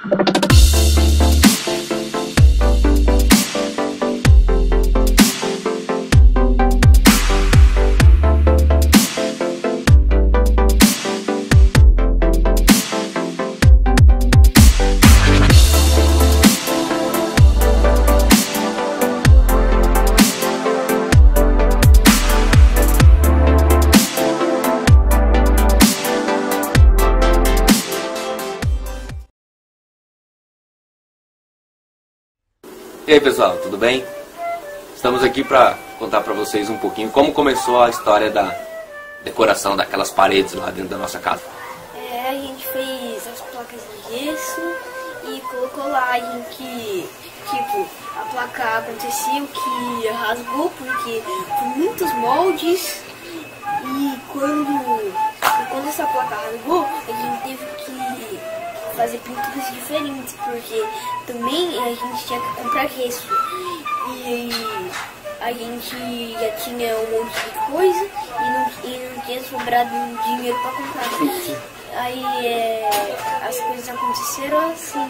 E aí pessoal, tudo bem? Estamos aqui para contar para vocês um pouquinho como começou a história da decoração daquelas paredes lá dentro da nossa casa. A gente fez as placas de gesso e colocou lá em que, tipo, a placa aconteceu que rasgou porque por muitos moldes e quando essa placa rasgou, a gente teve que fazer pinturas diferentes, porque também a gente tinha que comprar gesso e a gente já tinha um monte de coisa e não tinha sobrado dinheiro para comprar. Aí as coisas aconteceram assim.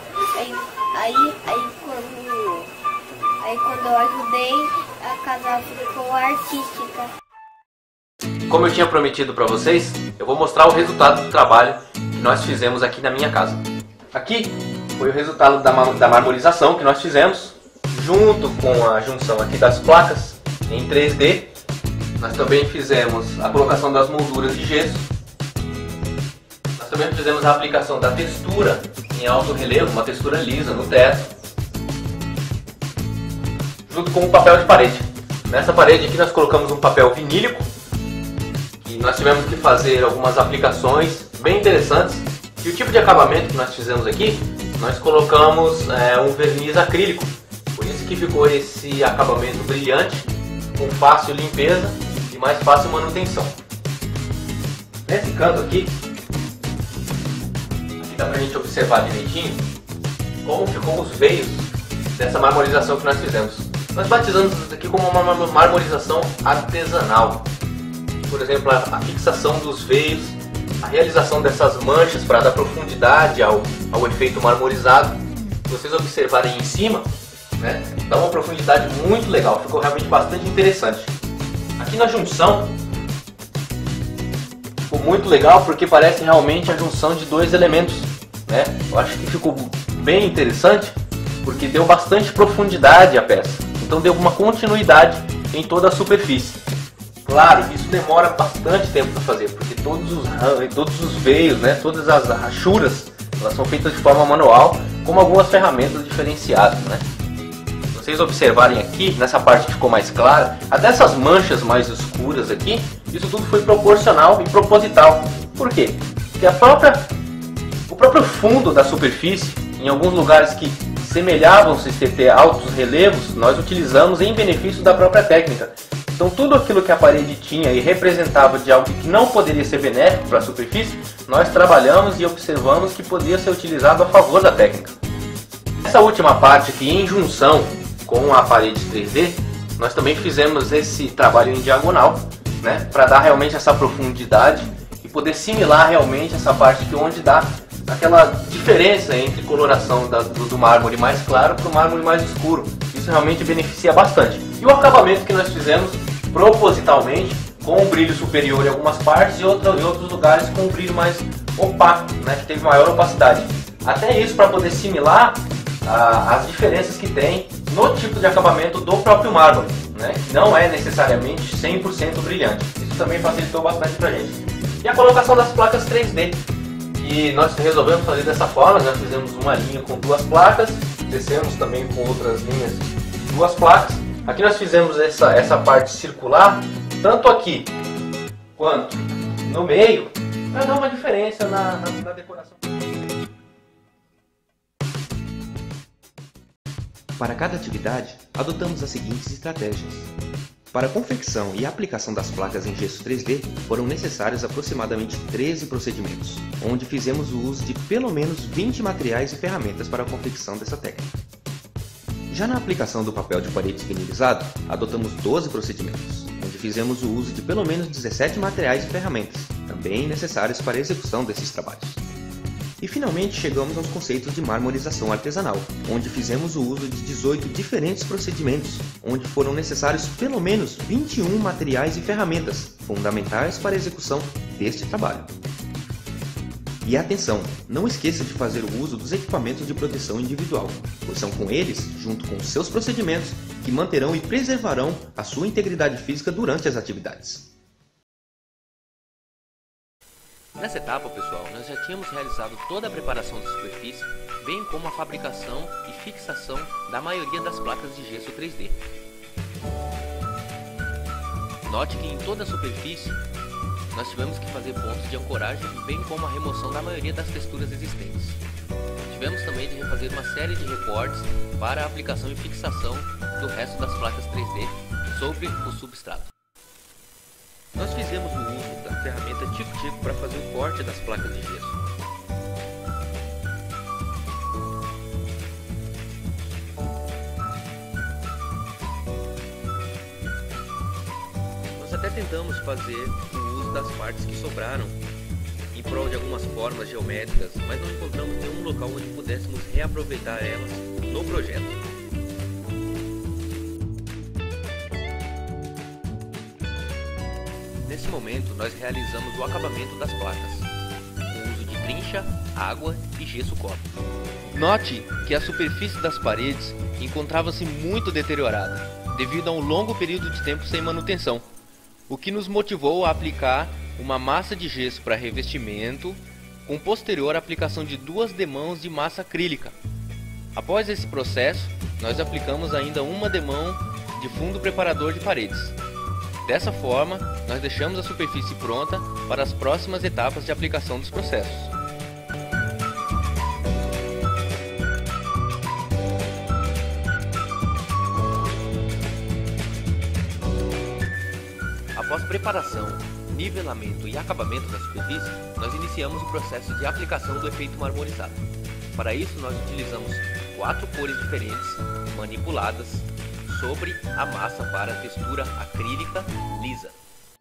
Aí quando eu ajudei, a casa ficou artística. Como eu tinha prometido para vocês, eu vou mostrar o resultado do trabalho que nós fizemos aqui na minha casa. Aqui foi o resultado da marmorização que nós fizemos, junto com a junção aqui das placas em 3D. Nós também fizemos a colocação das molduras de gesso. Nós também fizemos a aplicação da textura em alto relevo, uma textura lisa no teto, junto com o papel de parede. Nessa parede aqui nós colocamos um papel vinílico, e nós tivemos que fazer algumas aplicações bem interessantes. E o tipo de acabamento que nós fizemos aqui, nós colocamos um verniz acrílico, por isso que ficou esse acabamento brilhante, com fácil limpeza e mais fácil manutenção. Nesse canto aqui dá pra gente observar direitinho como ficou os veios dessa marmorização que nós fizemos. Nós batizamos isso aqui como uma marmorização artesanal. Por exemplo, a fixação dos veios, a realização dessas manchas para dar profundidade ao efeito marmorizado. Se vocês observarem em cima, né, dá uma profundidade muito legal, ficou realmente bastante interessante. Aqui na junção, ficou muito legal porque parece realmente a junção de dois elementos, né? Eu acho que ficou bem interessante porque deu bastante profundidade à peça, então deu uma continuidade em toda a superfície. Claro, isso demora bastante tempo para fazer, porque todos os veios, né, todas as rachuras, elas são feitas de forma manual, com algumas ferramentas diferenciadas, né? Se vocês observarem aqui, nessa parte que ficou mais clara, até essas manchas mais escuras aqui, isso tudo foi proporcional e proposital. Por quê? Porque o próprio fundo da superfície, em alguns lugares que semelhavam-se ter altos relevos, nós utilizamos em benefício da própria técnica. Então tudo aquilo que a parede tinha e representava de algo que não poderia ser benéfico para a superfície, nós trabalhamos e observamos que podia ser utilizado a favor da técnica. Essa última parte aqui, em junção com a parede 3D, nós também fizemos esse trabalho em diagonal, né, para dar realmente essa profundidade e poder similar realmente essa parte aqui onde dá aquela diferença entre coloração do mármore mais claro para o mármore mais escuro. Isso realmente beneficia bastante. E o acabamento que nós fizemos propositalmente, com um brilho superior em algumas partes e outros lugares com um brilho mais opaco, né, que teve maior opacidade. Até isso para poder similar as diferenças que tem no tipo de acabamento do próprio mármore, né, que não é necessariamente 100% brilhante. Isso também facilitou bastante para a gente. E a colocação das placas 3D, que nós resolvemos fazer dessa forma. Nós fizemos uma linha com duas placas, descemos também com outras linhas de duas placas. Aqui nós fizemos essa parte circular, tanto aqui quanto no meio, para dar uma diferença na decoração. Para cada atividade, adotamos as seguintes estratégias. Para a confecção e aplicação das placas em gesso 3D, foram necessários aproximadamente 13 procedimentos, onde fizemos o uso de pelo menos 20 materiais e ferramentas para a confecção dessa técnica. Já na aplicação do papel de parede vinilizado, adotamos 12 procedimentos, onde fizemos o uso de pelo menos 17 materiais e ferramentas, também necessários para a execução desses trabalhos. E finalmente chegamos aos conceitos de marmorização artesanal, onde fizemos o uso de 18 diferentes procedimentos, onde foram necessários pelo menos 21 materiais e ferramentas fundamentais para a execução deste trabalho. E atenção, não esqueça de fazer o uso dos equipamentos de proteção individual, pois são com eles, junto com os seus procedimentos, que manterão e preservarão a sua integridade física durante as atividades. Nessa etapa, pessoal, nós já tínhamos realizado toda a preparação da superfície, bem como a fabricação e fixação da maioria das placas de gesso 3D. Note que em toda a superfície, nós tivemos que fazer pontos de ancoragem, bem como a remoção da maioria das texturas existentes. Tivemos também de refazer uma série de recortes para a aplicação e fixação do resto das placas 3D sobre o substrato. Nós fizemos o uso da ferramenta Tico-Tico para fazer o corte das placas de gesso. Nós até tentamos fazer o uso das partes que sobraram em prol de algumas formas geométricas, mas não encontramos nenhum local onde pudéssemos reaproveitar elas no projeto. Nesse momento, nós realizamos o acabamento das placas, com o uso de trincha, água e gesso cobre. Note que a superfície das paredes encontrava-se muito deteriorada, devido a um longo período de tempo sem manutenção, o que nos motivou a aplicar uma massa de gesso para revestimento, com posterior aplicação de 2 demãos de massa acrílica. Após esse processo, nós aplicamos ainda uma demão de fundo preparador de paredes. Dessa forma, nós deixamos a superfície pronta para as próximas etapas de aplicação dos processos. Após preparação, nivelamento e acabamento da superfície, nós iniciamos o processo de aplicação do efeito marmorizado. Para isso, nós utilizamos 4 cores diferentes manipuladas sobre a massa para a textura acrílica lisa.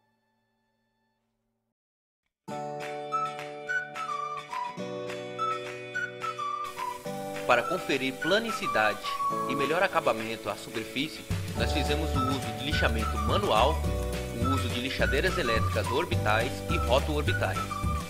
Para conferir planicidade e melhor acabamento à superfície, nós fizemos o uso de lixamento manual, o uso de lixadeiras elétricas orbitais e roto-orbitais.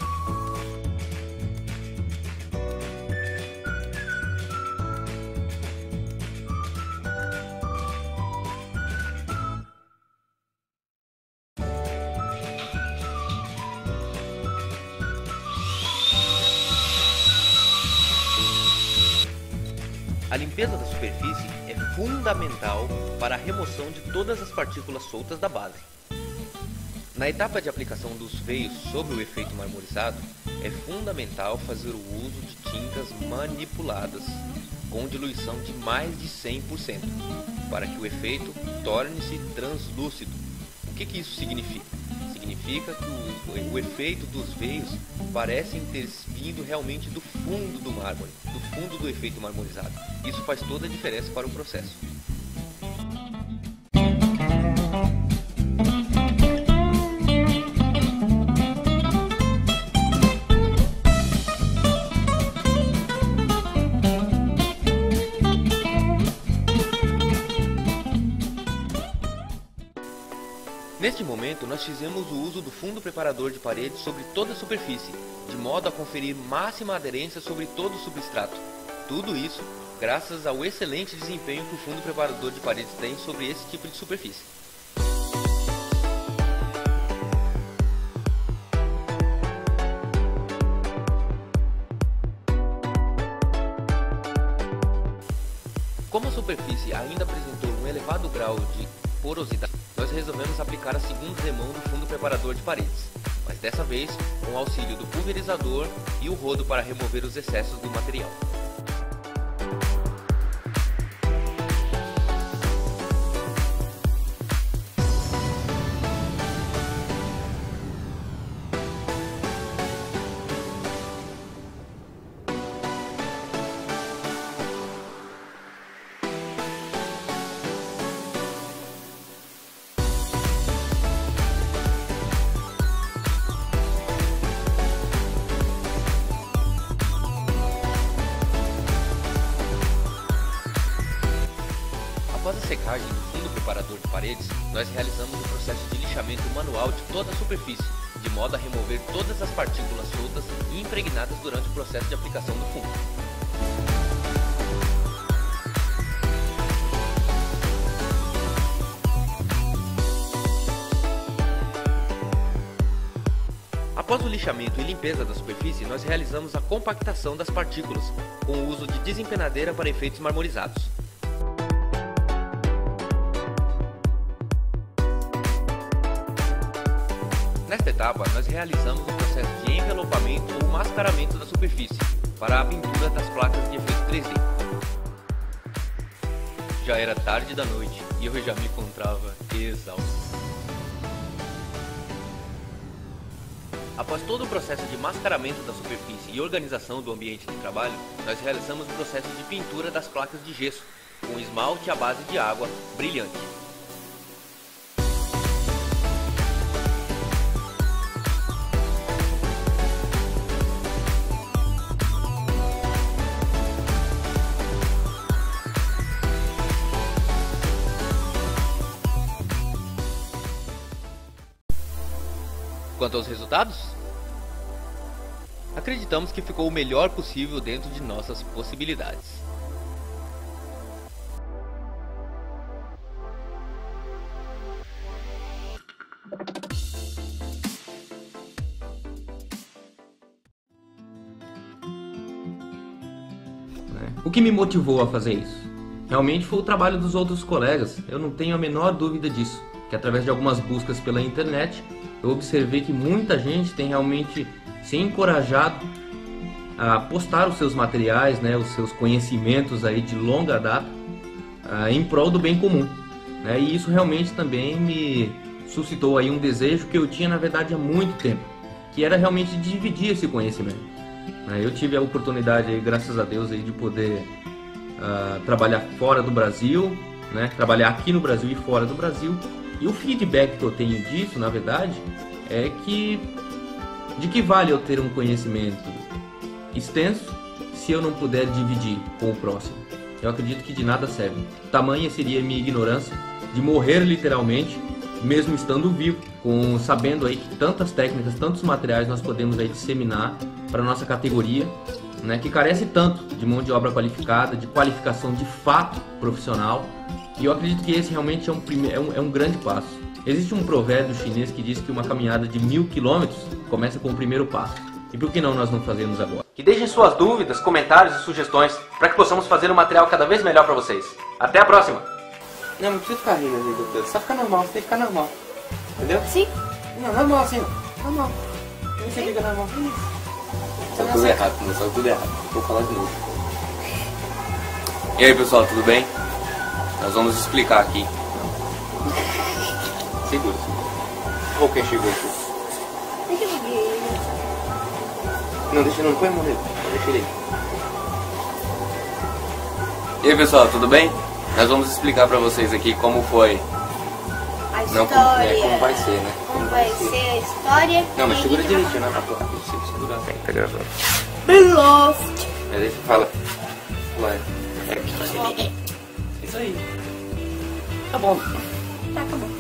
A limpeza da superfície é fundamental para a remoção de todas as partículas soltas da base. Na etapa de aplicação dos veios sobre o efeito marmorizado, é fundamental fazer o uso de tintas manipuladas com diluição de mais de 100%, para que o efeito torne-se translúcido. O que isso significa? Significa que o efeito dos veios parecem ter vindo realmente do fundo do mármore, do fundo do efeito marmorizado. Isso faz toda a diferença para o processo. Neste momento, nós fizemos o uso do fundo preparador de paredes sobre toda a superfície, de modo a conferir máxima aderência sobre todo o substrato. Tudo isso graças ao excelente desempenho que o fundo preparador de paredes tem sobre esse tipo de superfície. Como a superfície ainda apresentou um elevado grau de porosidade, nós resolvemos aplicar a segunda demão do fundo preparador de paredes, mas dessa vez com o auxílio do pulverizador e o rodo para remover os excessos do material. Após a secagem do fundo preparador de paredes, nós realizamos o processo de lixamento manual de toda a superfície, de modo a remover todas as partículas soltas e impregnadas durante o processo de aplicação do fundo. Após o lixamento e limpeza da superfície, nós realizamos a compactação das partículas, com o uso de desempenadeira para efeitos marmorizados. Nesta etapa, nós realizamos o processo de envelopamento ou mascaramento da superfície, para a pintura das placas de efeito 3D. Já era tarde da noite e eu já me encontrava exausto. Após todo o processo de mascaramento da superfície e organização do ambiente de trabalho, nós realizamos o processo de pintura das placas de gesso, com esmalte à base de água brilhante. Quanto aos resultados, acreditamos que ficou o melhor possível dentro de nossas possibilidades. O que me motivou a fazer isso? Realmente foi o trabalho dos outros colegas, eu não tenho a menor dúvida disso, que através de algumas buscas pela internet, eu observei que muita gente tem realmente se encorajado a postar os seus materiais, né, os seus conhecimentos aí de longa data em prol do bem comum, né, e isso realmente também me suscitou aí um desejo que eu tinha na verdade há muito tempo, que era realmente dividir esse conhecimento. Eu tive a oportunidade aí, graças a Deus, aí, de poder trabalhar fora do Brasil, né, trabalhar aqui no Brasil e fora do Brasil. E o feedback que eu tenho disso, na verdade, é que de que vale eu ter um conhecimento extenso se eu não puder dividir com o próximo? Eu acredito que de nada serve. Tamanha seria a minha ignorância de morrer literalmente, mesmo estando vivo, sabendo aí que tantas técnicas, tantos materiais nós podemos aí disseminar para a nossa categoria, né, que carece tanto de mão de obra qualificada, de qualificação de fato profissional. E eu acredito que esse realmente é um grande passo. Existe um provérbio chinês que diz que uma caminhada de 1000 quilômetros começa com o primeiro passo. E por que não nós não fazemos agora? Que deixem suas dúvidas, comentários e sugestões para que possamos fazer um material cada vez melhor para vocês. Até a próxima! Não precisa ficar rindo, amigo. Só fica normal, você tem que ficar normal. Entendeu? Sim. Não, normal assim, ó. Normal. Você fica normal. Isso. Só tudo errado, não só tudo errado. Vou falar de novo. E aí, pessoal, tudo bem? Nós vamos explicar aqui. Segura. Ou quem chegou aqui? Deixa eu ver. Não, deixa não, põe a mão nele. Deixa ele aí. E aí, pessoal, tudo bem? Nós vamos explicar pra vocês aqui como foi. A Não, história. como vai ser, né? Como vai ser a história. Não, mas e segura a gente direitinho, né? Pra falar. Segura bem, tá gravando. Beloft. Mas aí você fala. Vai. Isso aí. Tá bom. Tá, acabou.